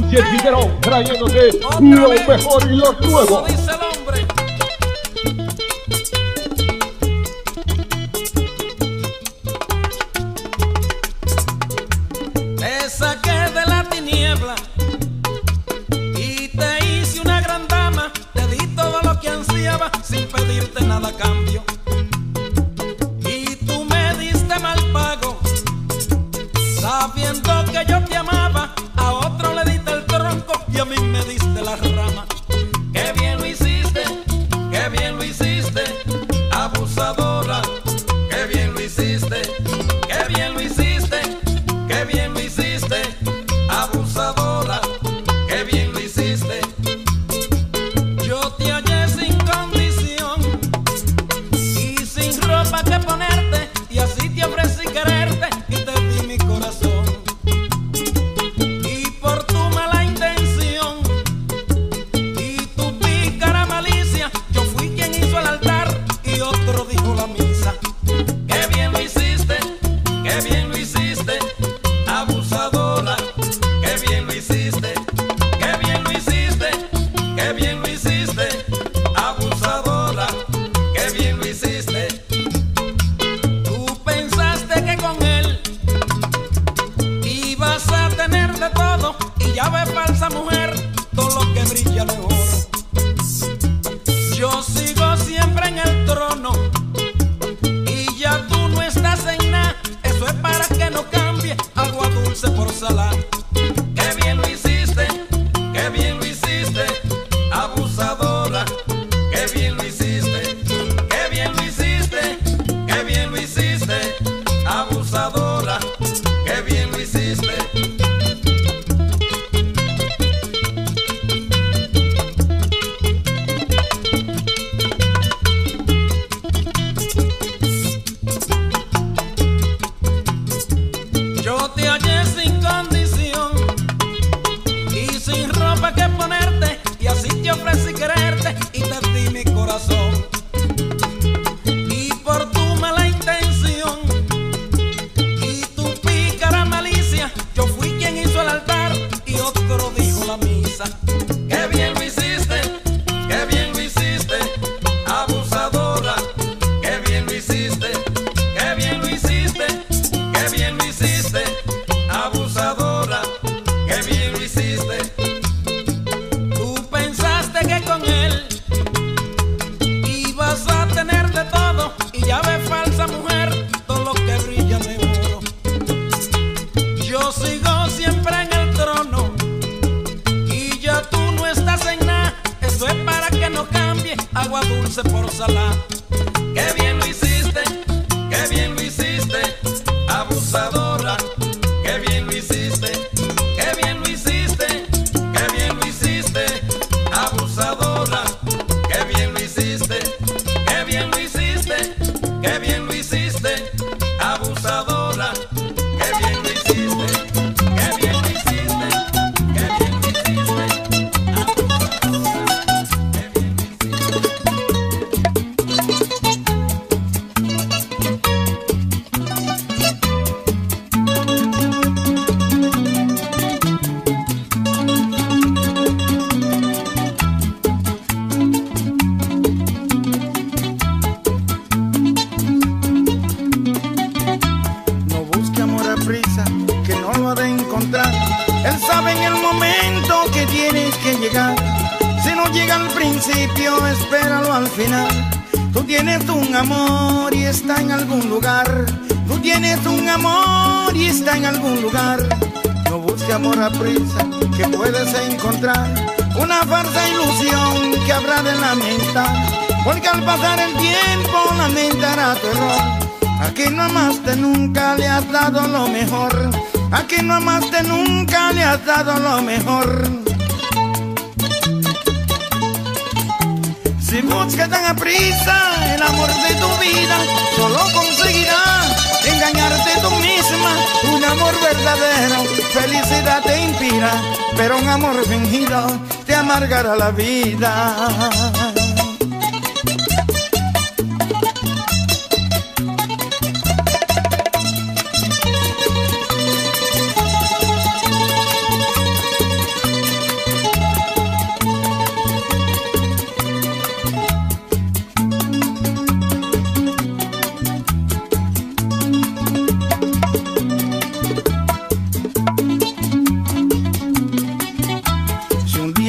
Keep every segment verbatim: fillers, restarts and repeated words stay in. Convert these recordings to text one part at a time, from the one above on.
Luis Figueroa, trayéndote lo mejor y lo nuevo. Dice el hombre. Te saqué de la tiniebla y te hice una gran dama. Te di todo lo que ansiaba sin pedirte nada a cambio. Y tú me diste mal pago, sabiendo que yo te amaba. A otro le diste el tronco y a mí me diste la rama. Qué bien lo hiciste, qué bien lo hiciste, abusadora. Qué bien lo hiciste, qué bien lo hiciste, qué bien lo hiciste, abusadora. Qué bien lo hiciste. Yo te hallé sin condición y sin ropa que ponerte, y así te ofrecí quererte y te di mi corazón. Y por tu mala intención y tu pícara malicia, yo fui quien hizo el altar y otro dijo la misa. Qué bien lo hiciste, qué bien lo hiciste, abusadora. Qué bien lo hiciste, qué bien lo hiciste, qué bien lo hiciste, abusadora. Qué bien lo hiciste. Tú pensaste que con él ibas a tener de todo, y ya ves, falsa mujer, todo lo que brilla no es oro. Yo sigo siempre en el trono y ya tú no estás en nada. Eso es para que no cambie agua dulce por salada. Qué bien lo hiciste, qué bien lo hiciste, abusadora. Qué bien lo hiciste, qué bien lo hiciste, qué bien lo hiciste, abusadora. Qué bien lo hiciste. Yo te hallé sin condición y sin ropa que ponerte, y así te ofrecí quererte y te di mi corazón. Y por tu mala intención y tu pícara malicia, yo fui quien hizo el altar y otro dijo la misa. Qué bien lo hiciste, qué bien lo hiciste, abusadora. Qué bien lo hiciste, qué bien lo hiciste, qué bien lo hiciste, abusadora. Qué bien lo hiciste. Tú pensaste que con él ibas a tener de todo, y ya ves, falsa mujer, todo lo que brilla de oro. Yo sigo siempre en el trono y ya tú no estás en nada. Eso es para que no cambie agua dulce por salada. Qué bien lo hiciste, qué bien lo hiciste, abusadora. Qué bien lo hiciste, qué bien lo hiciste, qué bien lo hiciste, abusadora. Qué bien lo hiciste, qué bien lo hiciste, qué bien lo hiciste, abusadora. Qué bien lo hiciste, qué bien lo hiciste, qué bien lo hiciste, abusadora. Qué bien lo No busque amor a prisa, que no lo ha de encontrar. Él sabe en el momento que tienes que llegar. Si no llega al principio, espéralo al final. Tú tienes un amor y está en algún lugar. Tú tienes un amor y está en algún lugar. No busque amor a prisa, que puedes encontrar una falsa ilusión que habrá de lamentar. Porque al pasar el tiempo lamentará tu error. Aquí no amaste, nunca le has dado lo mejor. Aquí no amaste, nunca le has dado lo mejor. Si buscas tan aprisa el amor de tu vida, solo conseguirás engañarte tú misma. Un amor verdadero, felicidad te inspira, pero un amor fingido te amargará la vida.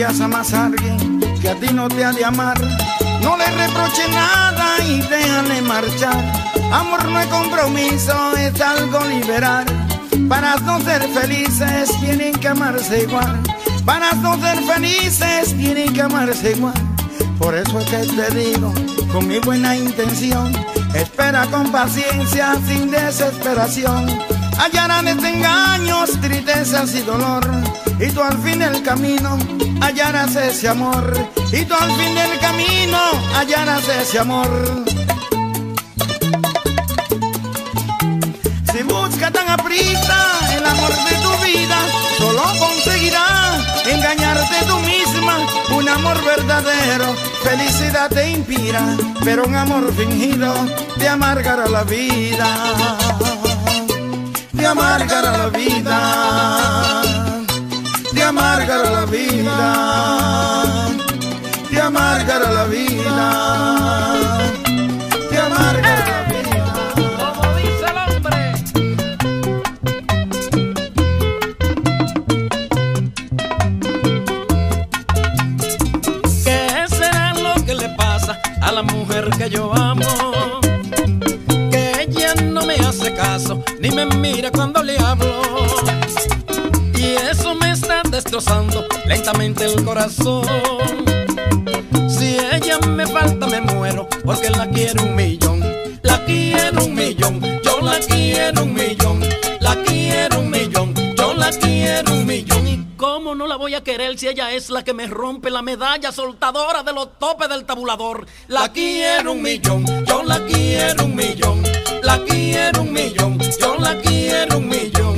quieras a más a alguien que a ti no te ha de amar, no le reproche nada y déjale marchar. Amor no es compromiso, es algo liberal. Para no ser felices tienen que amarse igual. Para no ser felices tienen que amarse igual. Por eso es que te digo, con mi buena intención, espera con paciencia, sin desesperación. Hallarán desengaños, tristezas y dolor, y tú al fin del camino hallarás ese amor. Y tú al fin del camino hallarás ese amor. Si buscas tan aprisa el amor de tu vida, solo conseguirás engañarte tú misma. Un amor verdadero felicidad te inspira, pero un amor fingido te amargará la vida. Te amargará la vida. Te amargará la vida. Te amargará la vida. Te amargará la vida. Como dice el hombre. ¿Qué será lo que le pasa a la mujer que yo amo? Que ella no me hace caso ni me mira cuando le hablo, y eso me está destrozando lentamente el corazón. Si ella me falta me muero, porque la quiero un millón. La quiero un millón, yo la quiero un millón. La quiero un millón, yo la quiero un millón. ¿Y cómo no la voy a querer si ella es la que me rompe la medalla soltadora de los topes del tabulador? La quiero un millón, yo la quiero un millón. La quiero un millón, yo la quiero un millón.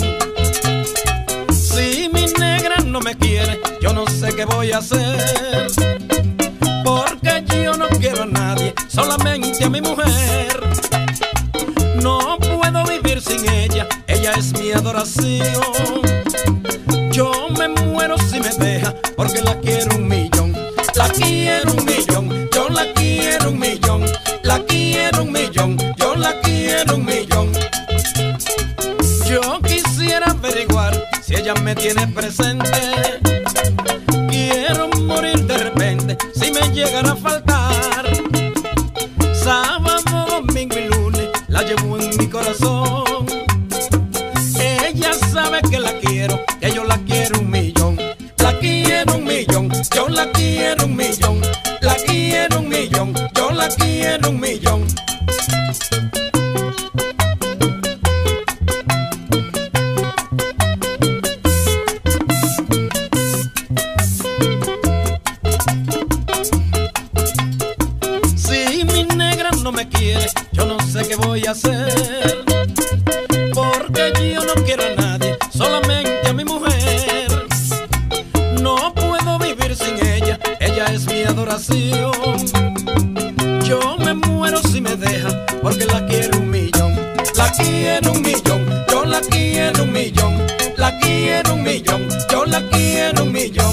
Si mi negra no me quiere, yo no sé qué voy a hacer, porque yo no quiero a nadie, solamente a mi mujer. No puedo vivir sin ella, ella es mi adoración. Yo me muero si me deja, porque la quiero un millón. La quiero un millón, yo la quiero un millón. La quiero un millón, yo la quiero un millón. Yo quisiera averiguar si ella me tiene presente. Quiero morir de repente si me llegara a faltar. Sábado, domingo y lunes la llevo en mi corazón. Ella sabe que la quiero, que yo la quiero un millón. La quiero un millón, yo la quiero un millón. La quiero un millón, yo la quiero un millón. Si mi negra no me quiere, yo no sé qué voy a hacer, porque yo no quiero a nadie, solamente a mi mujer. No puedo vivir sin ella, ella es mi adoración. Yo me muero si me deja, porque la quiero un millón. La quiero un millón, yo la quiero un millón. La quiero un millón, yo la quiero un millón.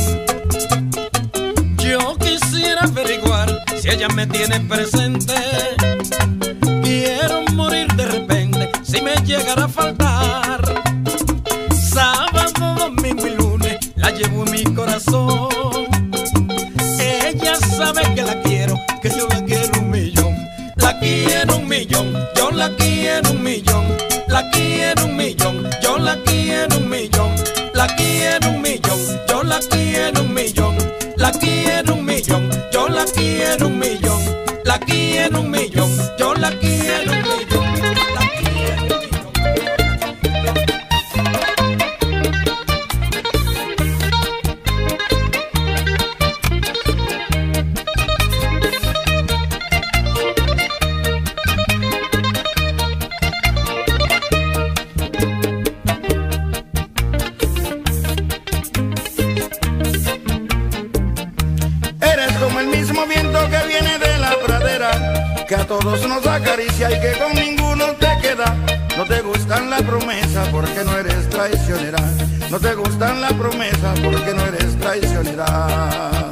Yo quisiera averiguar si ella me tiene presente. Quiero morir de repente si me llegara a faltar. Sábado, domingo y lunes la llevo en mi corazón. Ella sabe que la quiero, que yo la quiero un millón. La quiero un millón, yo la quiero un millón. La quiero un millón, yo la quiero un millón. La quiero un millón, yo la quiero un millón. La quiero un millón, yo la quiero un millón. La quiero un millón, yo la quiero un millón. La quiero un millón. Que a todos nos acaricia y que con ninguno te queda. No te gustan la promesa porque no eres traicionera. No te gustan la promesa porque no eres traicionera.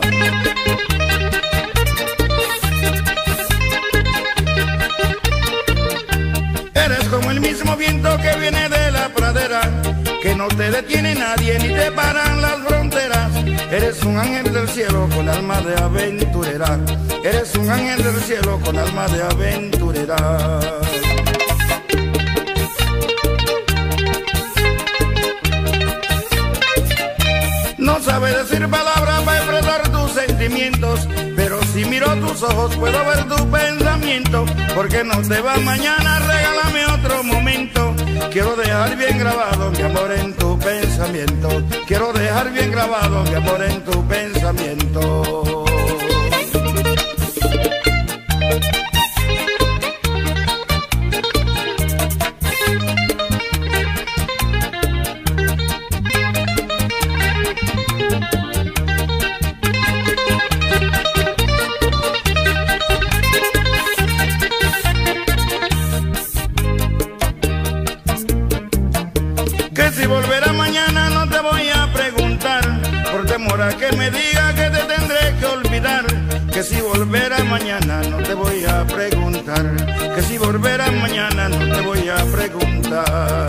Eres como el mismo viento que viene de la pradera, que no te detiene nadie ni te paran las fronteras. Eres un ángel del cielo con alma de aventurera. Eres un ángel del cielo con alma de aventurera. No sabe decir palabras para expresar tus sentimientos, pero si miro tus ojos puedo ver tu pensamiento. ¿Por qué no te vas mañana? Regálame otro momento. Quiero dejar bien grabado mi amor en tu pensamiento. Quiero dejar bien grabado mi amor en tu pensamiento. Que si volverá mañana no te voy a preguntar, por temor a que me diga que te tendré que olvidar. Que si volverá mañana no te voy a preguntar, que si volverá mañana no te voy a preguntar.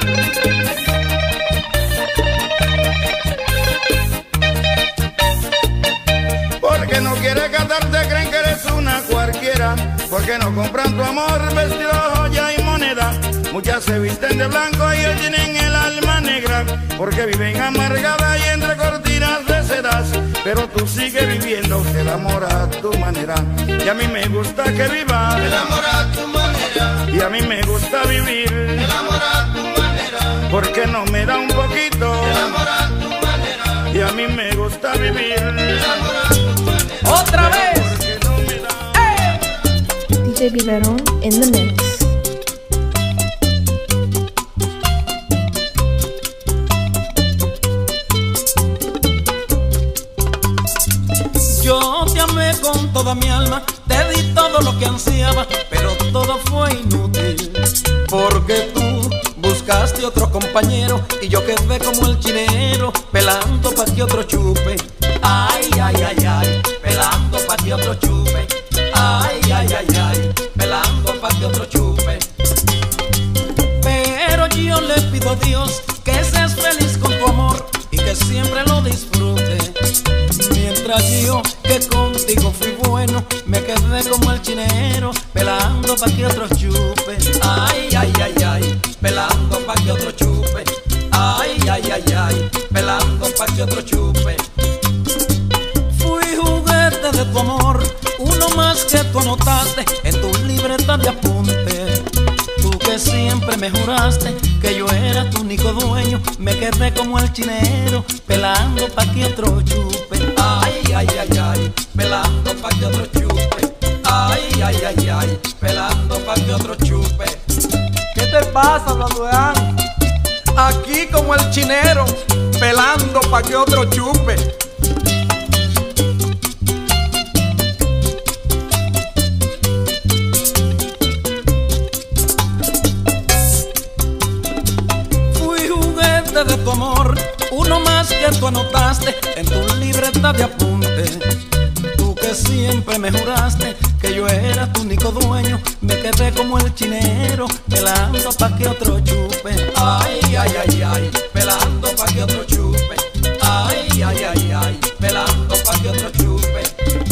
Porque no quieres casarte, creen que eres una cualquiera. Porque no compran tu amor, vestido, joya y moneda. Muchas se visten de blanco y ellos tienen el alma negra, porque viven amargadas y entre cortinas de sedas. Pero tú sigues viviendo el amor a tu manera. Y a mí me gusta que vivas el amor a tu manera. Y a mí me gusta vivir el amor a tu manera. Porque no me da un poquito el amor a tu manera. Y a mí me gusta vivir el amor a tu manera. Otra vez. Porque no me da. D J Biberon in the mix. Yo te amé con toda mi alma, te di todo lo que ansiaba, pero todo fue inútil, porque tú buscaste otro compañero y yo quedé como el chinero, pelando pa' que otro chupe. Ay, ay, ay, ay, pelando pa' que otro chupe. Ay, ay, ay, ay, pelando pa' que otro chupe. Pero yo le pido a Dios que seas feliz con tu amor y que siempre lo disfrutes. Mientras yo, que contigo fui bueno, me quedé como el chinero, pelando pa' que otro chupe. Ay, ay, ay, ay, pelando pa' que otro chupe. Ay, ay, ay, ay, pelando pa' que otro chupe. Fui juguete de tu amor, uno más que tú anotaste en tu libreta de apunte. Tú que siempre me juraste que yo era tu único dueño, me quedé como el chinero, pelando pa' que otro chupe. Ay, ay, ay, ay, pelando pa' que otro chupe. Ay, ay, ay, ay, pelando pa' que otro chupe. ¿Qué te pasa, Blanduán? Aquí como el chinero, pelando pa' que otro chupe. Fui juguete de tu amor, uno más que tú anotaste en tu libreta de apunte. Tú que siempre me juraste que yo era tu único dueño, me quedé como el chinero, pelando pa' que otro chupe. Ay, ay, ay, ay, pelando pa' que otro chupe. Ay, ay, ay, ay, pelando pa' que otro chupe.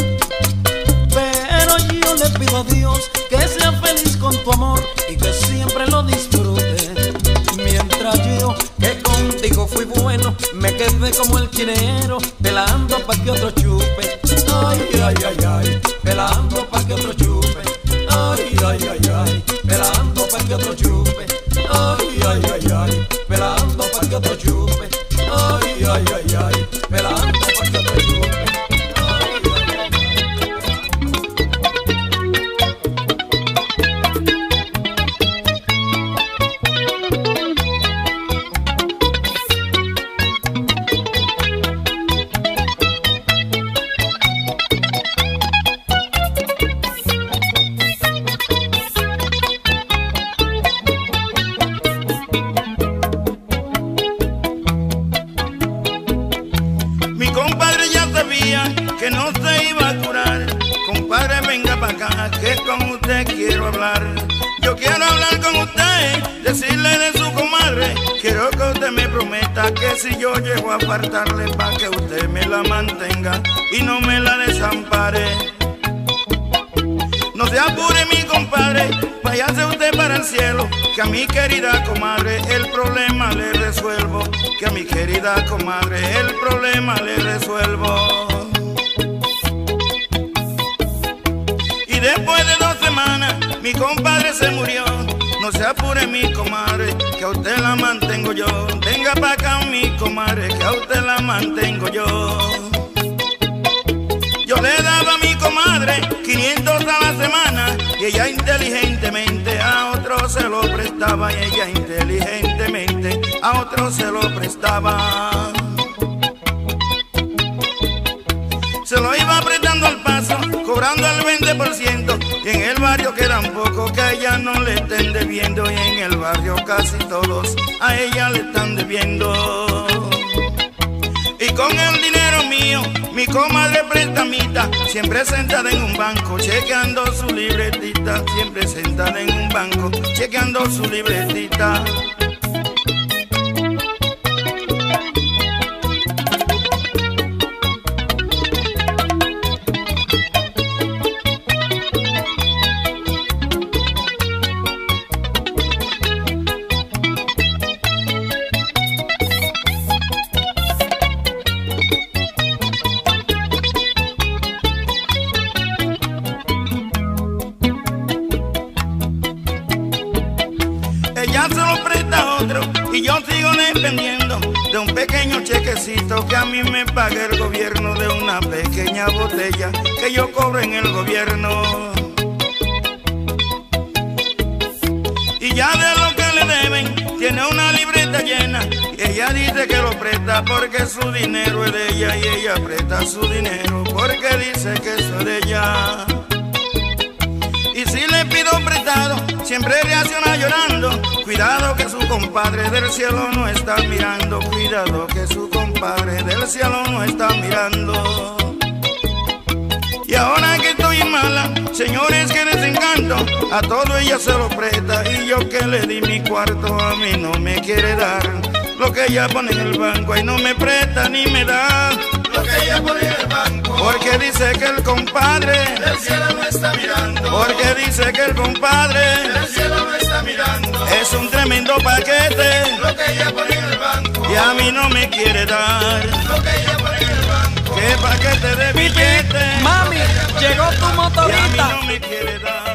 Pero yo le pido a Dios que sea feliz con tu amor y que siempre lo disfrute. Mientras yo, que contigo fui bueno, me quedé como el chinero, pelando pa' que otro chupe. Ay, ay, ay, ay, pelando pa' que otro chupe. Ay, ay, ay, ay, pelando pa' que otro chupe. Ay, ay, ay, ay, pelando pa' que otro chupe. Ay, ay, ay, ay, pelando pa' que otro chupe. Que no se iba a curar. Compadre, venga pa' acá, que con usted quiero hablar. Yo quiero hablar con usted, decirle de su comadre. Quiero que usted usted me prometa que si yo llego a apartarle, pa' que usted me la mantenga y no me la desampare. No se apure mi compadre, váyase usted para el cielo, que a mi querida comadre el problema le resuelvo, que a mi querida comadre el problema le resuelvo. Y después de dos semanas mi compadre se murió. No se apure mi comadre, que a usted la mantengo yo. Venga pa' acá mi comadre, que a usted la mantengo yo. Yo le daba a mi comadre quinientos a la semana y ella inteligentemente a otro se lo prestaba. Y ella inteligentemente a otro se lo prestaba. Se lo iba apretando al paso, cobrando el veinte por ciento. Y en el barrio quedan pocos que a ella no le estén debiendo. Y en el barrio casi todos a ella le están debiendo. Y con el dinero mío, mi comadre prestamita, siempre sentada en un banco, chequeando su libretita. Siempre sentada en un banco, chequeando su libretita. Ella se lo presta a otro y yo sigo dependiendo de un pequeño chequecito que a mí me paga el gobierno, de una pequeña botella que yo cobro en el gobierno. Y ya de lo que le deben tiene una libreta llena y ella dice que lo presta porque su dinero es de ella. Y ella presta su dinero porque dice que eso es de ella. Y si le pido prestado, siempre reacciona llorando. Cuidado que su compadre del cielo no está mirando. Cuidado que su compadre del cielo no está mirando. Y ahora que estoy mala, señores, que desencanto, a todo ella se lo presta. Y yo que le di mi cuarto, a mí no me quiere dar lo que ella pone en el banco. Y no me presta ni me da lo que ella pone en el banco, porque dice que el compadre del cielo no está mirando. Porque dice que el compadre del cielo no está mirando. Es un tremendo paquete lo que ella pone en el banco, y a mí no me quiere dar lo que ella pone en el banco. Qué paquete de billetes. Mami, llegó tu Y a mí motorita. no me quiere dar.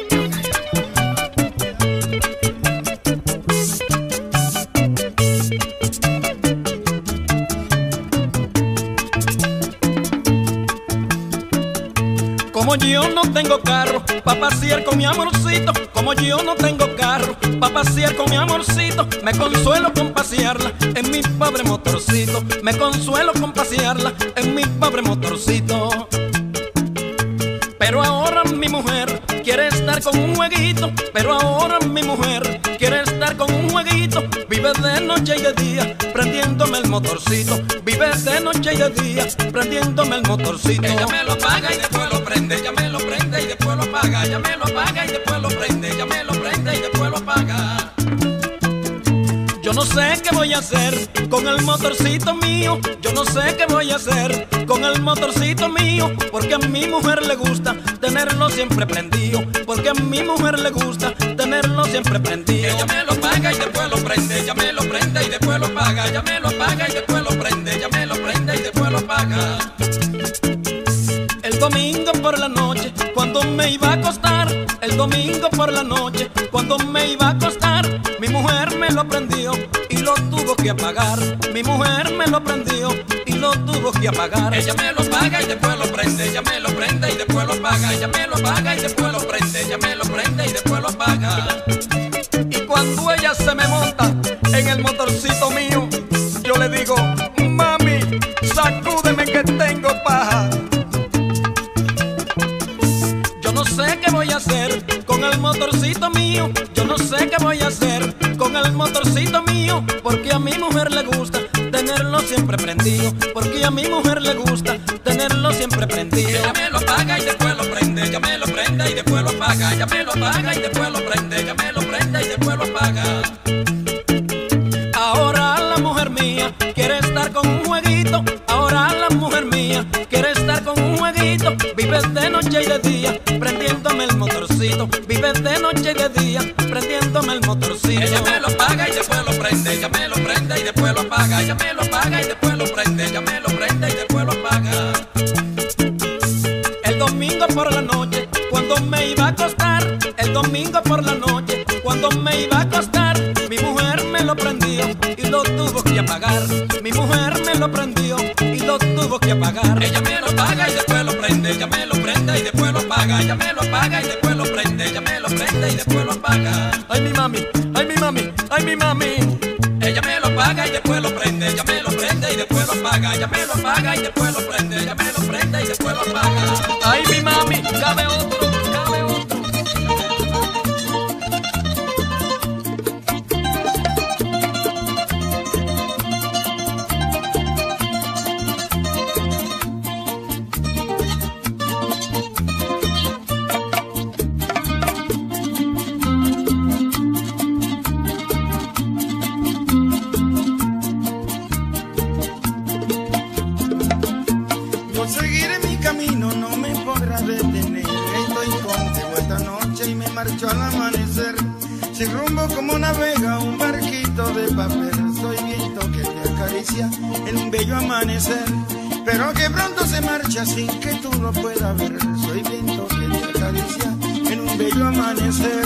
Como yo no tengo carro pa' pasear con mi amorcito, como yo no tengo carro pa' pasear con mi amorcito, me consuelo con pasearla en mi pobre motorcito, me consuelo con pasearla en mi pobre motorcito. Pero ahora mi mujer quiere estar con un jueguito, pero ahora mi mujer quiere estar con un jueguito. Vive de noche y de día prendiéndome el motorcito, vive de noche y de día prendiéndome el motorcito. Ella me lo paga y después lo prende, ella me lo prende y después lo paga, ella me lo paga y después lo prende, ella me lo prende y después lo paga. Yo no sé qué voy a hacer con el motorcito mío, yo no sé qué voy a hacer con el motorcito mío, porque a mi mujer le gusta tenerlo siempre prendido, porque a mi mujer le gusta tenerlo siempre prendido. Ella me lo paga y después lo prende, ella me lo prende y después lo paga, ella me lo paga y después lo prende, ella me lo prende y después lo paga. El domingo por la noche, cuando me iba a acostar, el domingo por la noche, cuando me iba a acostar, mi mujer me lo prendió y lo tuvo que apagar. Mi mujer me lo prendió y lo tuvo que apagar. Ella me lo paga y después lo prende, ella me lo prende y después lo paga, ella me lo paga y después lo prende, ella me lo prende y después lo paga. Y cuando ella se me monta en el motorcito mío, yo le digo, mami, sacúdeme que tengo paja. Yo no sé qué voy a hacer con el motorcito mío, yo no sé qué voy a hacer con el motorcito mío, porque a mi mujer le gusta tenerlo siempre prendido, porque a mi mujer le gusta tenerlo siempre prendido. Ella me lo paga y después lo prende, ella me lo prende y después lo paga, ella me lo paga y después lo prende, ella me lo prende y después lo paga. Ahora mía quiere estar con un jueguito. Ahora la mujer mía quiere estar con un jueguito. Vives de noche y de día prendiéndome el motorcito. Vives de noche y de día prendiéndome el motorcito. Ella me lo paga y después lo prende. Ella me lo prende y después lo apaga. Ella me lo paga y después lo prende. Ella me lo prende y después lo apaga. El domingo por la noche cuando me iba a acostar, el domingo por la noche cuando me iba a acostar, mi mujer me lo prendió y lo tuvo que apagar. Mi mujer me lo prendió y lo tuvo que apagar. Ella me lo paga y después lo prende. Ella me lo prende y después lo apaga. Ella me lo apaga y después lo prende. Ella me lo prende y después lo apaga. Ay mi mami, ay mi mami, ay mi mami. Ella me lo paga y después lo prende. Ella me lo prende y después lo apaga. Ella me lo paga y después lo prende. Ella me lo prende y después lo apaga. Ay mi mami, cabe otro, cabe otro. Yo seguiré mi camino, no me podrá detener. Estoy contigo esta noche y me marcho al amanecer. Sin rumbo como navega un barquito de papel. Soy viento que te acaricia en un bello amanecer, pero que pronto se marcha sin que tú lo puedas ver. Soy viento que te acaricia en un bello amanecer.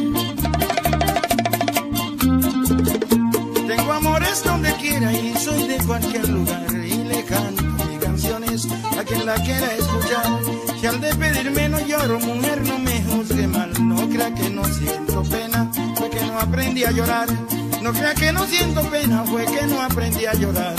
Tengo amores donde quiera y soy de cualquier lugar, y le canto mis canciones a quien la quiera escuchar. Si al despedirme no lloro, mujer, no me juzgue mal. No crea que no siento pena, fue que no aprendí a llorar. No crea que no siento pena, fue que no aprendí a llorar.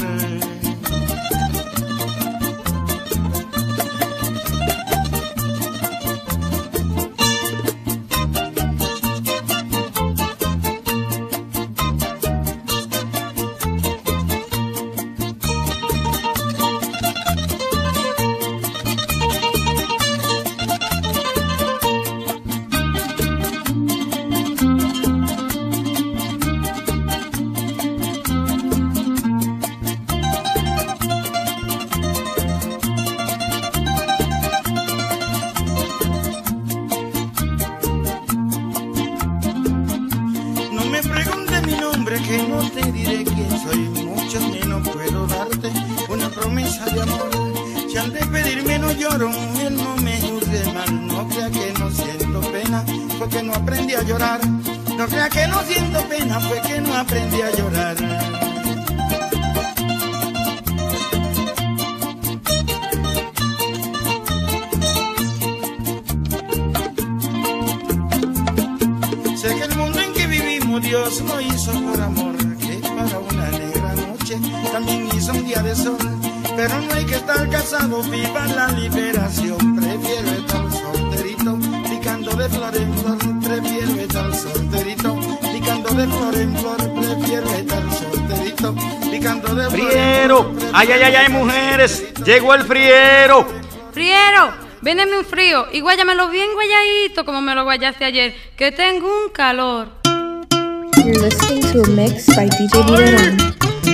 Que no te diré quién soy, mucho menos puedo darte una promesa de amor. Si al despedirme no lloro, mujer, no me juzgue mal. No crea que no siento pena, fue que no aprendí a llorar. No crea que no siento pena, fue que no aprendí a llorar. Sé que el mundo en que vivimos Dios lo hizo por amor, que para una negra noche también hizo un día de sol. Pero no hay que estar casado, viva la liberación. Prefiero estar solterito, picando de flor en flor. Prefiero estar solterito, picando de flor en flor. Prefiero estar solterito, picando de flor en flor. ¡Friero! ¡Ay, ay, ay, ay, mujeres! ¡Llegó el friero! ¡Friero! Véndeme un frío y guáyamelo bien guayadito como me lo guayaste ayer, que tengo un calor. You're listening to a mix by D J Biderón.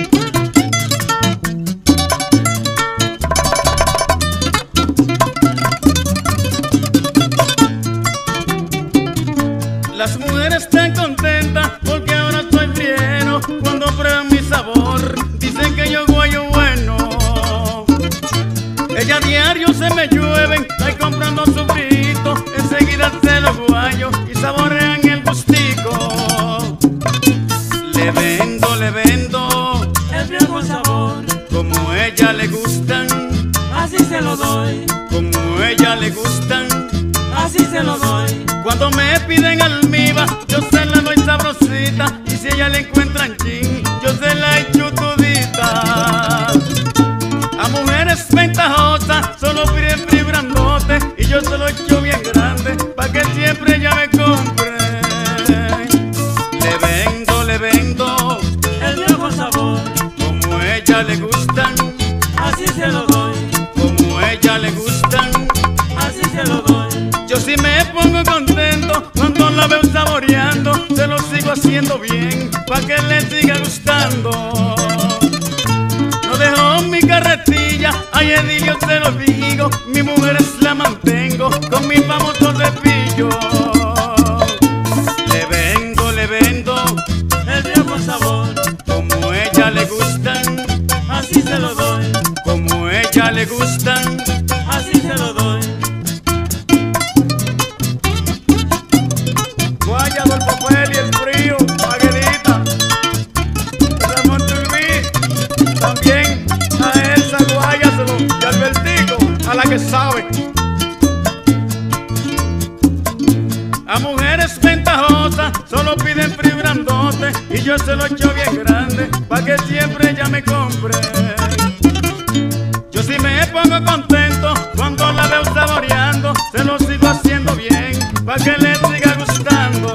Las mujeres están contentas porque ahora estoy friero. Cuando prueban mi sabor, dicen que yo guayo bueno. Ella a diario se me llueven, estoy comprando su frito. Enseguida se los guayo y saborean el gustico. Le vendo, le vendo el frío con sabor. Como a ella le gustan, así se lo doy. Como a ella le gustan, así se lo doy. Cuando me piden almíbar, yo se la doy sabrosita. Y si ella le encuentran chin, yo se la echo todita. A mujeres ventajosas solo piden frío grandote, y yo se lo echo bien grande pa' que siempre ella me compre. Le vendo, le vendo el frío con sabor. Como a ella le gustan, así se lo doy. Como a ella le gustan, así se lo doy. Yo sí me pongo contento cuando la veo saboreando. Se lo sigo haciendo bien pa' que le siga gustando. se lo digo, mi mujer es la mantengo con mi famoso cepillo. Le vendo, le vendo el río con sabor, como ella le gustan, así se lo doy. Como ella le gustan, así se lo doy. Guayabo, el papel y el frío, Aguilita, Ramón Turbí, también a Elsa Guayaselo y Albertico, a la que sabe. A mujeres ventajosas solo piden frío grandote y yo se lo echo bien grande pa' que siempre ella me compre. Yo sí me pongo contento cuando la veo saboreando, se lo sigo haciendo bien pa' que le siga gustando.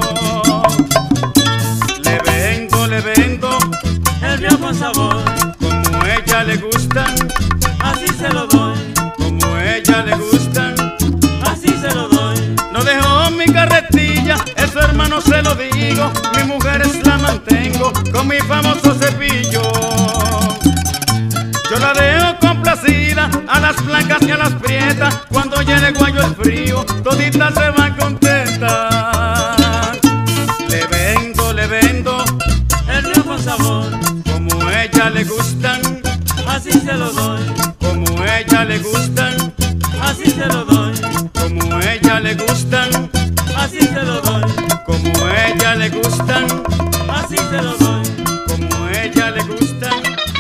Le vendo, le vendo el río con sabor, como ella le gustan, así se lo doy. Como ella le gustan, así se lo doy. No dejo mi carretilla, eso hermano se lo digo, mi mujer es la mantengo con mi famoso cepillo. Yo la dejo complacida a las blancas y a las prietas, cuando llegue guayo el frío, toditas se van contentas. Le vendo, le vendo el río con sabor, como ella le gustan, así se lo doy. Como ella le gustan, así se lo doy. Como ella le gustan, así se lo doy. Como ella le gustan, así se lo doy. Como ella le gustan.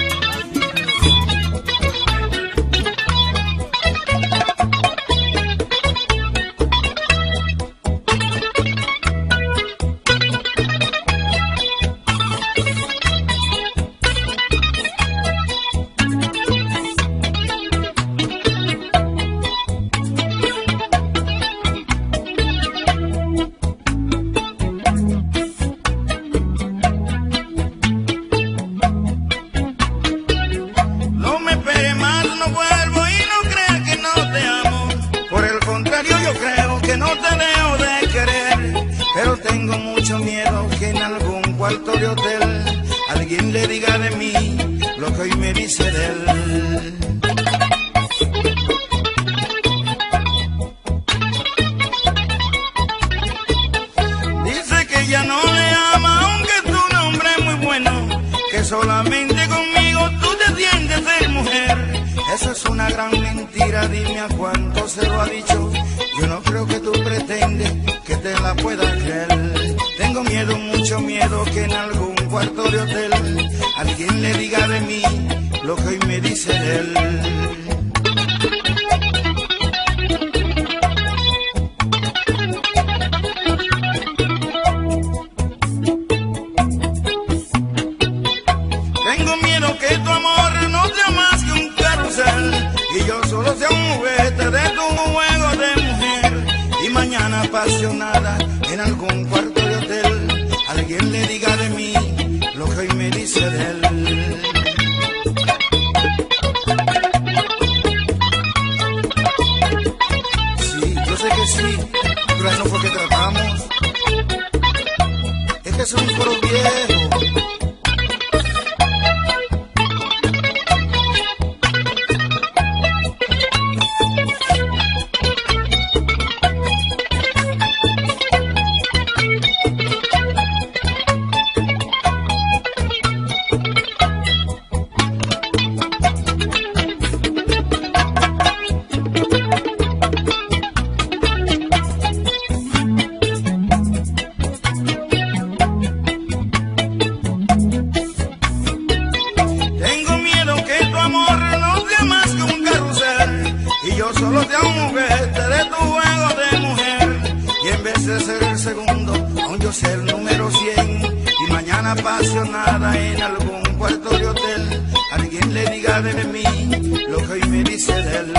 Apasionada en algún cuarto de hotel, alguien le diga de mí lo que hoy me dice de él.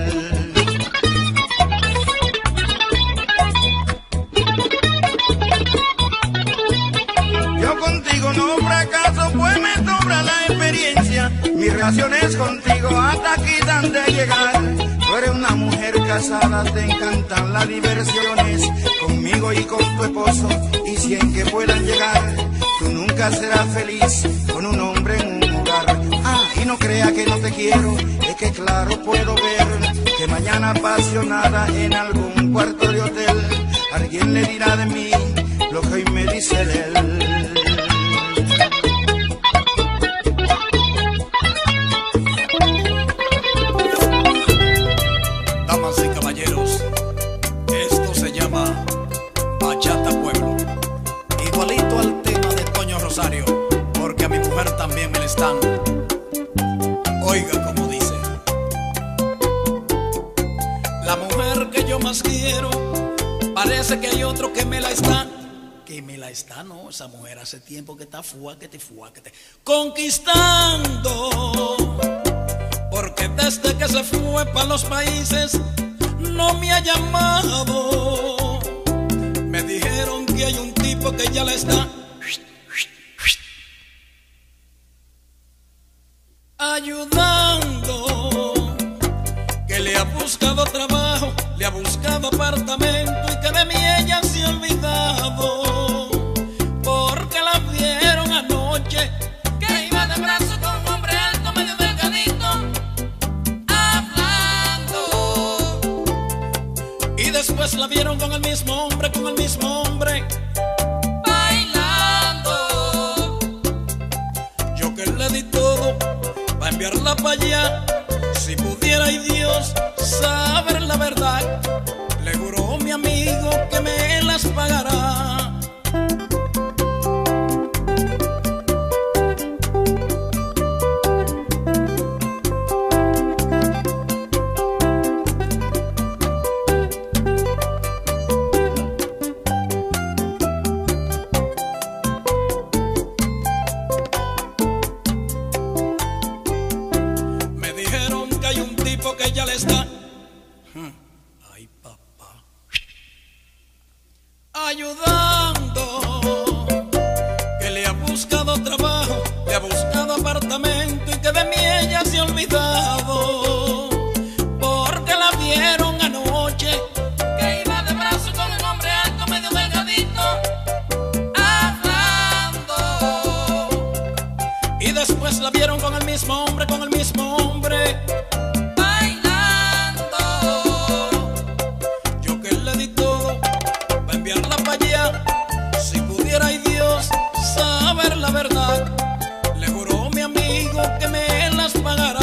Yo contigo no fracaso, pues me sobra la experiencia. Mis relaciones contigo hasta aquí dan de llegar. Tú eres una mujer casada, te encantan las diversiones, conmigo y con tu esposo, y si en que puedan llegar. Tú nunca serás feliz con un hombre en un hogar. Ah, y no crea que no te quiero, es que claro puedo ver que mañana apasionada en algún cuarto de hotel alguien le dirá de mí lo que hoy me dice de él. Damas y caballeros, esto se llama Bachata Pueblo, igualito al tema de Toño Rosario, porque a mi mujer también me la están. Oiga como dice: la mujer que yo más quiero, parece que hay otro que me la está. Que me la está, no, esa mujer hace tiempo que está fuáquete, fuáquete, conquistando. Porque desde que se fue para los países no me ha llamado. Me dijeron que hay un tipo que ya la está ayudando, que le ha buscado trabajo, le ha buscado apartamento y que de mí ella se ha olvidado. Porque la vieron anoche que iba de brazo con un hombre alto, medio delgadito, hablando. Y después la vieron con el mismo hombre, con el mismo hombre, bailando. Yo que le di todo para enviarla para allá, si pudiera y Dios saber la verdad, le juró mi amigo que me las pagará. Me dijeron que hay un tipo que ya le está, ay papá, ayudando, que le ha buscado trabajo, le ha buscado apartamento y que de mí ella se ha olvidado. Porque la vieron anoche que iba de brazo con un hombre alto, medio delgadito, hablando. Y después la vieron con el mismo hombre, con el mismo hombre, bailando. Yo que le di todo para enviarla para allá, si pudiera y Dios saber la verdad, le juró mi amigo que me las pagará.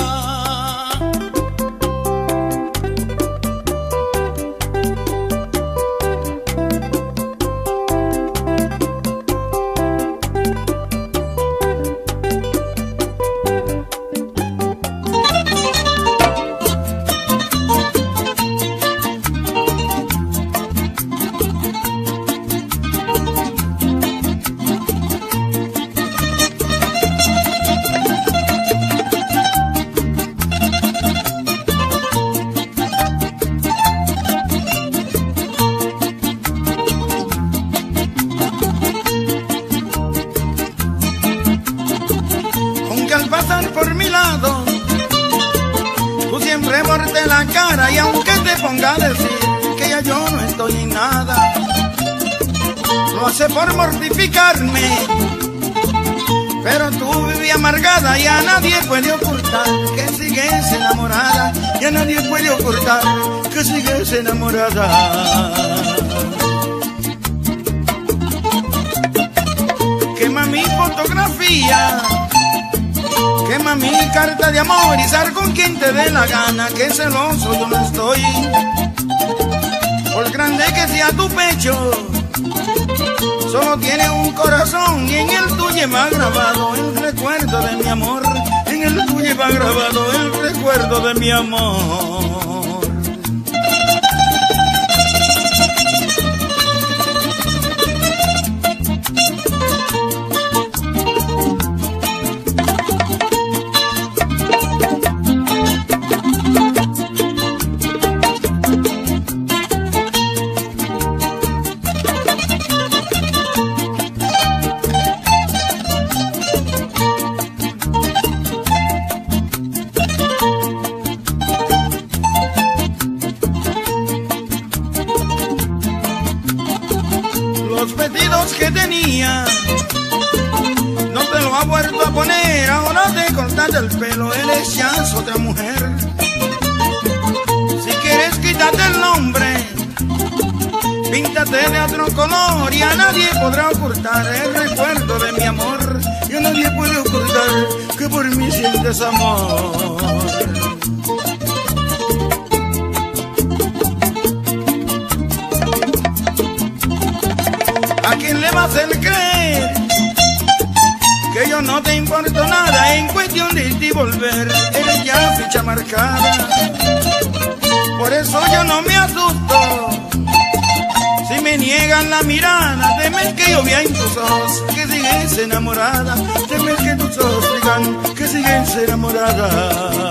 Aunque al pasar por mi lado tú siempre voltees la cara, y aunque te ponga a decir que ya yo no estoy en nada, lo hace por mortificarme. Pero tú vives amargada y a nadie puede ocultar que sigues enamorada, y a nadie puede ocultar que sigues enamorada. Quema mi fotografía, quema mi carta de amor y sal con quien te dé la gana, que celoso yo no estoy. Por grande que sea tu pecho, solo tiene un corazón y en el tuyo va grabado el recuerdo de mi amor. En el tuyo va grabado el recuerdo de mi amor. Los vestidos que tenía no te lo ha vuelto a poner, ahora te cortaste el pelo, eres ya otra mujer. Si quieres quítate el nombre, píntate de otro color y a nadie podrá ocultar el recuerdo de mi amor. Y a nadie puede ocultar que por mí sientes amor. ¿A quién le vas a hacer creer que yo no te importo nada en cuestión de irte y volver? Eres ya ficha marcada, por eso yo no me asusto. Si me niegan la mirada, temes que yo vea en tus ojos que sigues enamorada. Temes que tus ojos digan que sigues enamorada.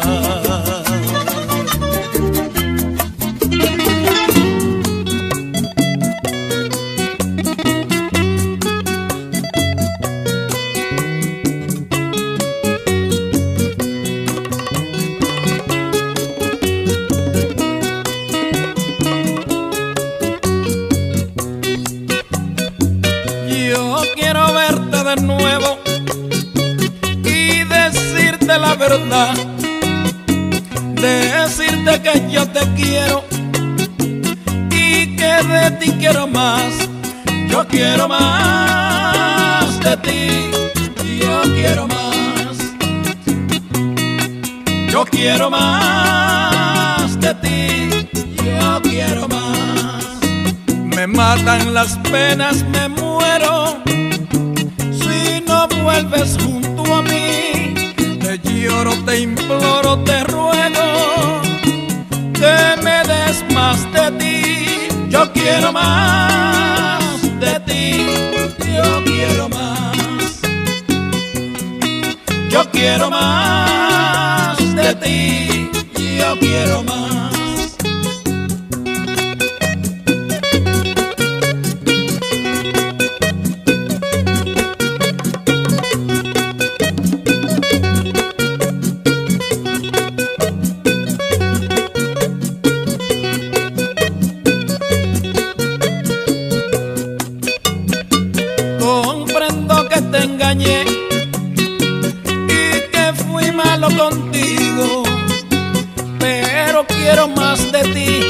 La verdad, decirte que yo te quiero y que de ti quiero más. Yo quiero más de ti, yo quiero más. Yo quiero más de ti, yo quiero más. Me matan las penas, me muero si no vuelves junto a mí. Te lloro, te imploro, te ruego que me des más de ti. Yo quiero más de ti, yo quiero más. Yo quiero más de ti, yo quiero más. Contigo, pero quiero más de ti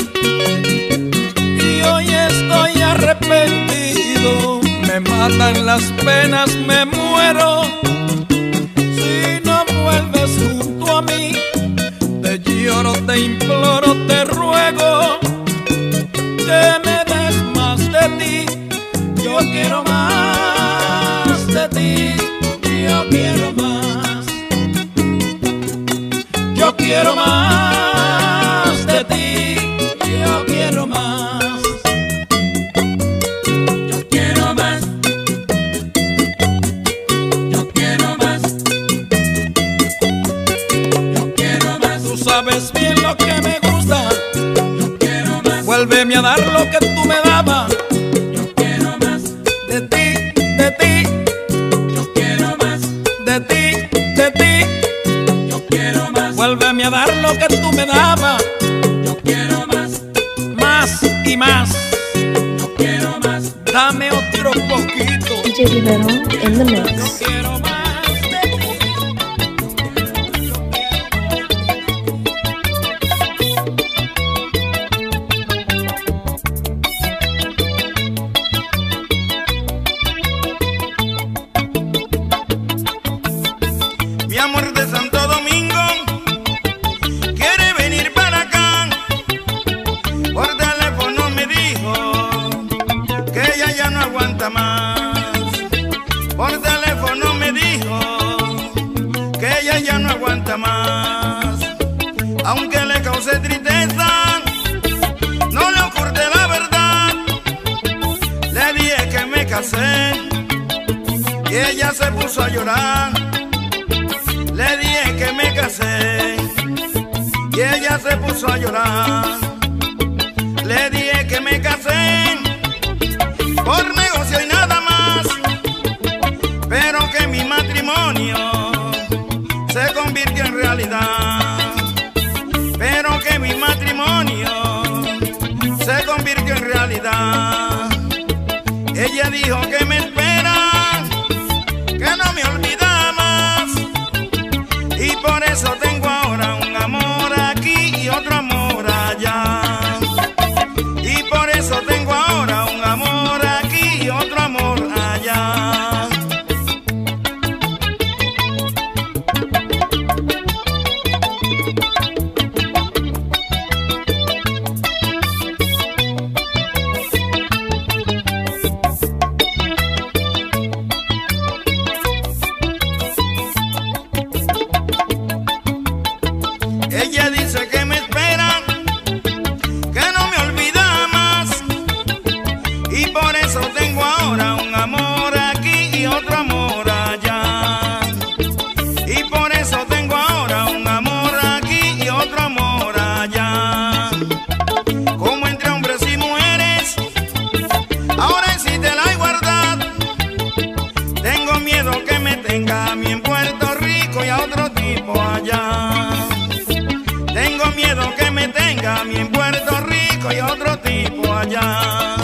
y hoy estoy arrepentido. Me matan las penas, me muero si no vuelves junto a mí. Te lloro, te imploro, te ruego que me des más de ti. Yo quiero más de ti, yo quiero más. Yo quiero más de ti, yo quiero más. Yo quiero más. Yo quiero más. Yo quiero más. Tú sabes bien lo que me gusta. Yo quiero más. Vuélveme a dar lo que tú me dabas. Yo quiero más. De ti, de ti. Yo quiero más. De ti, de ti. Vuélveme a dar lo que tú me dabas. Yo quiero más, más y más. Yo quiero más. Dame otro poquito. D J Rivero in the mix. Yo quiero más de ti. Mi amor de Santo Domingo más. Por teléfono me dijo que ella ya no aguanta más. Aunque le causé tristeza, no le oculté la verdad. Le dije que me casé y ella se puso a llorar. Le dije que me casé y ella se puso a llorar. Le dije que me casé por negocio y nada más, pero que mi matrimonio se convirtió en realidad. Pero que mi matrimonio se convirtió en realidad. Ella dijo que me espera, que no me olvida más, y por eso tengo ahora un amor aquí y otro amor allá. Ella dice que me espera, que no me olvida más, y por eso tengo ahora un amor aquí y otro amor allá. Y por eso tengo ahora un amor aquí y otro amor allá. Como entre hombres y mujeres, ahora existe la igualdad. Tengo miedo que me tenga a mí en Puerto Rico y a otro tipo allá. Tengo miedo que me tenga a mí en Puerto Rico y a otro tipo allá.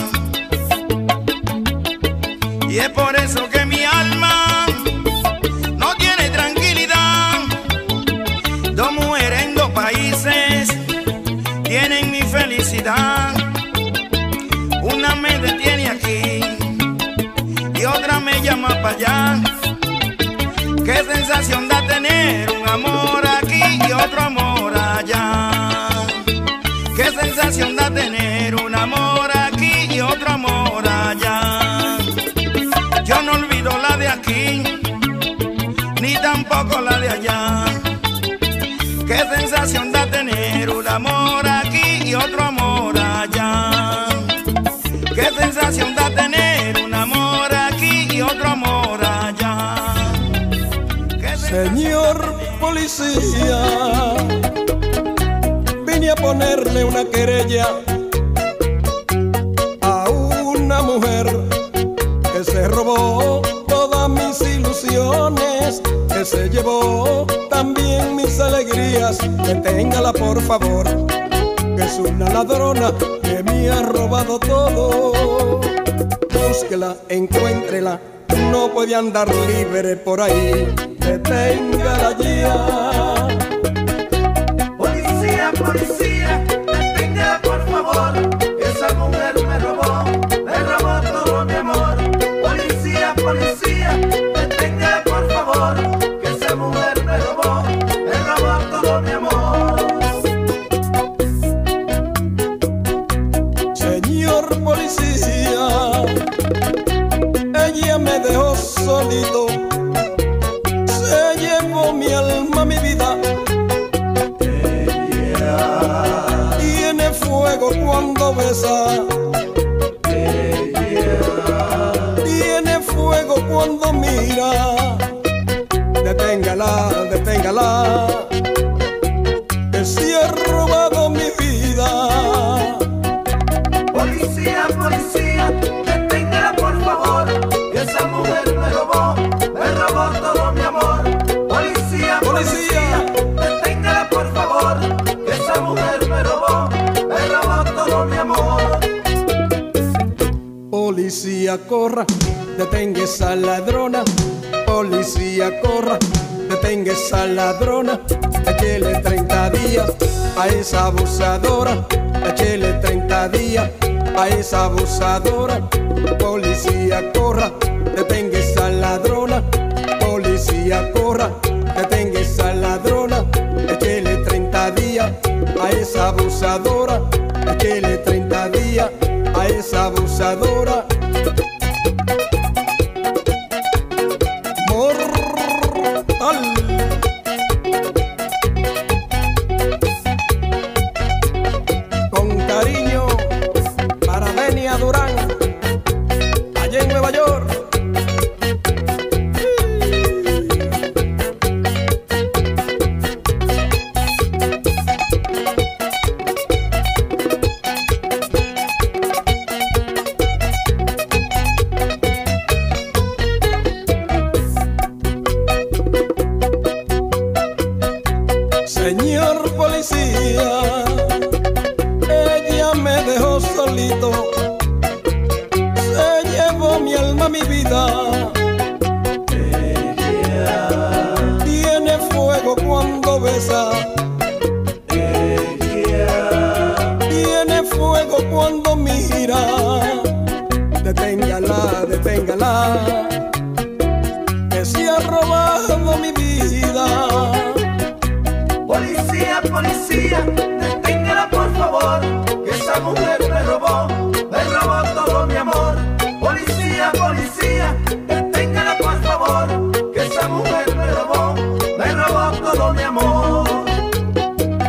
Y es por eso que mi alma no tiene tranquilidad. Dos mujeres en dos países tienen mi felicidad. Una me detiene aquí y otra me llama para allá. Qué sensación da tener un amor aquí y otro amor allá. Qué sensación da tener un amor aquí y otro amor allá. Yo no olvido la de aquí, ni tampoco la de allá. Qué sensación da tener un amor aquí y otro amor allá. Qué sensación da tener un amor aquí y otro amor allá. Señor policía, vine a ponerle una querella a una mujer que se robó todas mis ilusiones, que se llevó también mis alegrías. Deténgala por favor, que es una ladrona que me ha robado todo. Búsquela, encuéntrela, no puede andar libre por ahí. Deténgala ya. Policía, policía, deténgala por favor, esa mujer me robó, me robó todo mi amor. Policía, policía, deténgala por favor, que esa mujer me robó, me robó todo mi amor. Señor policía, ella me dejó solito, se llevó mi alma, mi vida. Ella tiene fuego cuando besa. Ella tiene fuego cuando mira. Deténgala, deténgala, que se ha robado mi vida. Policía, policía, deténgala por favor, que esa mujer me robó, me robó todo mi amor. Policía, policía, deténgala por favor, que esa mujer me robó, me robó todo mi amor. Policía, corra, detenga esa ladrona. Policía, corra, detenga esa ladrona. Échele treinta días a esa abusadora. Échele treinta días a esa abusadora. Policía, corra, detenga esa ladrona. Policía, corra, detenga esa ladrona. Échele treinta días a esa abusadora. Échele treinta días a esa abusadora. Mortal. Con cariño para Denia Durán, allá en Nueva York. Señor policía, ella me dejó solito, se llevó mi alma, mi vida. Ella tiene fuego cuando besa. Ella tiene fuego cuando mira. Deténgala, deténgala, que se ha robado mi vida. Policía, policía, deténgala por favor, que esa mujer me robó, me robó todo mi amor. Policía, policía, deténgala por favor, que esa mujer me robó, me robó todo mi amor.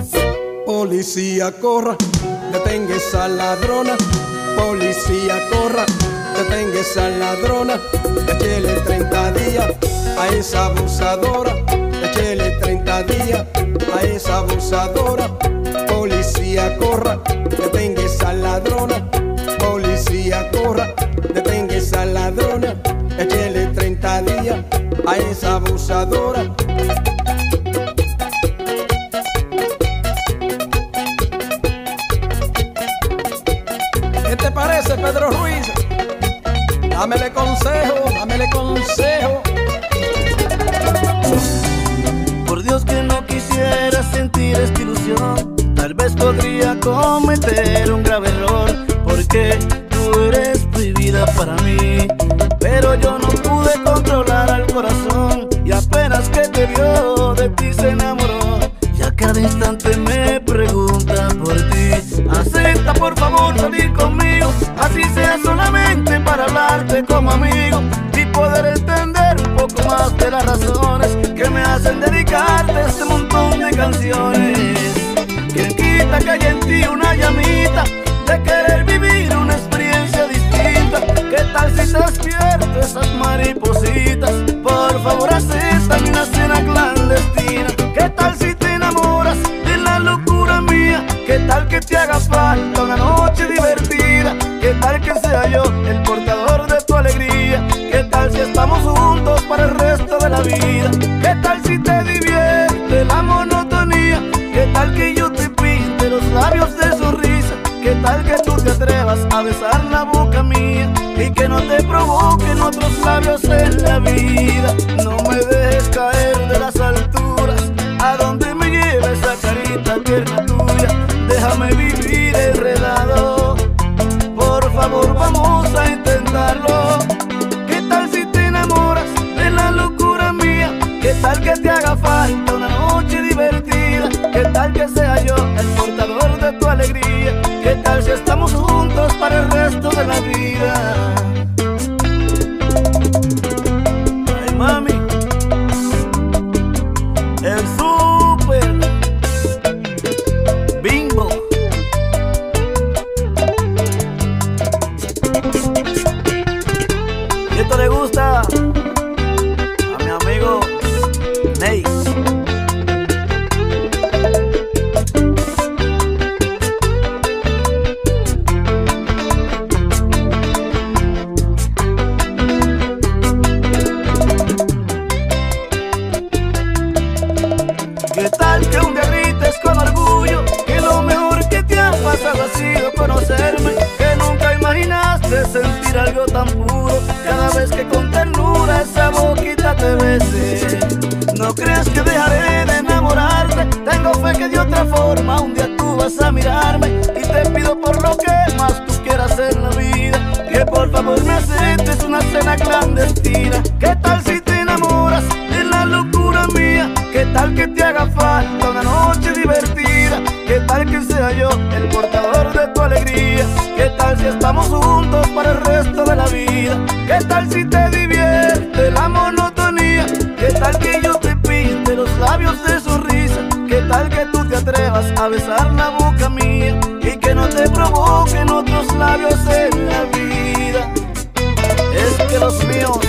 Policía, corra, detenga esa ladrona. Policía, corra, detenga esa ladrona. Échele treinta días a esa abusadora. Échele treinta días a esa abusadora. Policía, corra, detenga esa ladrona. Policía, corra, detenga esa ladrona. Échele treinta días a esa abusadora. ¿Qué te parece, Pedro Ruiz? Dámele consejo, dámele consejo. Por Dios que no quisiera sentir esta ilusión. Tal vez podría cometer un grave error, porque tú eres prohibida para mí. Pero yo no pude controlar al corazón, y apenas que te vio de ti se enamoró. Y a cada instante me pregunta por ti. Acepta por favor salir conmigo, así sea solamente para hablarte como amigo y poder entender un poco más de las razones que me hacen dedicarte este montón de canciones. Quien quita que haya en ti una llamita de querer vivir una experiencia distinta. ¿Qué tal si te despierto esas maripositas? Por favor acéptame una cena clandestina. ¿Qué tal si te enamoras de la locura mía? ¿Qué tal que te haga falta una noche divertida? ¿Qué tal que sea yo el portador de tu alegría? ¿Qué tal si estamos juntos para el resto de la vida? ¿Qué tal si te divierte la monotonía? ¿Qué tal que yo te pinte los labios de sonrisa? ¿Qué tal que tú te atrevas a besar la boca mía y que no te provoquen otros labios en la vida? No me dejes caer de las alturas, a donde me lleva esa carita tierna tuya. Déjame vivir enredado, por favor vamos a intentarlo. ¿Qué tal si te enamoras de la locura mía? ¿Qué tal que te haga falta una noche divertida? ¿Qué tal que sea yo el portador de tu alegría? ¿Qué tal si estamos juntos para el resto de la vida? Ay mami, el super Bimbo. ¿Y esto le gusta a mi amigo Ney? ¿Qué tal que un día grites con orgullo que lo mejor que te ha pasado ha sido conocerme? Que nunca imaginaste sentir algo tan puro cada vez que con ternura esa boquita te bese. No creas que dejaré de enamorarte, tengo fe que de otra forma un día tú vas a mirarme. Y te pido por lo que más tú quieras en la vida, que por favor me aceptes una cena clandestina. ¿Qué tal si te enamoras de la locura mía? ¿Qué tal que te haga falta una noche divertida? ¿Qué tal que sea yo el portador de tu alegría? ¿Qué tal si estamos juntos para el resto de la vida? ¿Qué tal si te divierte la monotonía? ¿Qué tal que yo te pinte los labios de sonrisa? ¿Qué tal que tú te atrevas a besar la boca mía y que no te provoquen otros labios en la vida? Es que los míos